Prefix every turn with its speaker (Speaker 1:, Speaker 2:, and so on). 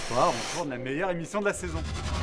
Speaker 1: soir, on tourne la meilleure émission de la saison.